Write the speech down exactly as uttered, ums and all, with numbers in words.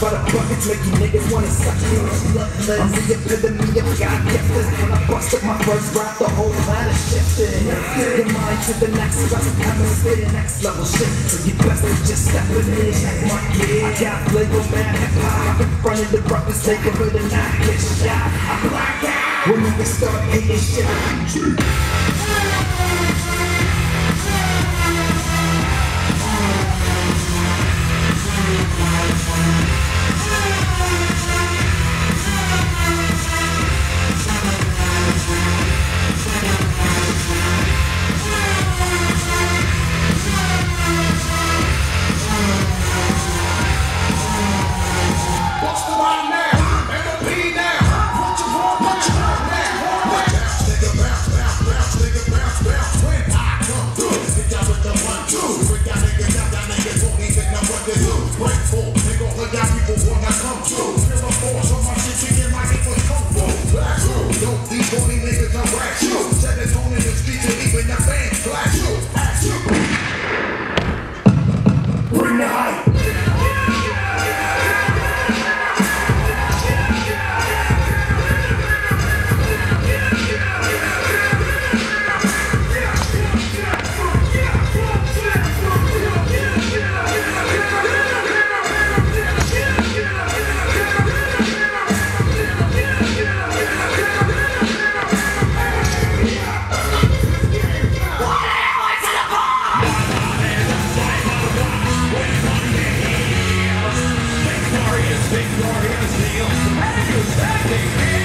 by the buckets, make you niggas wanna suck me. I'm the epitome of God gifted. When I busted my first rap, the whole planet shifted. Your mind to the next level, hemisphere, next level shit. So you best to just step it in. Check my gear. I got flavor, man, hip hop. In front of the roughest neighborhood and I get shot. I black out when niggas start hating shit. Bring the hype. Victorious, victorious, the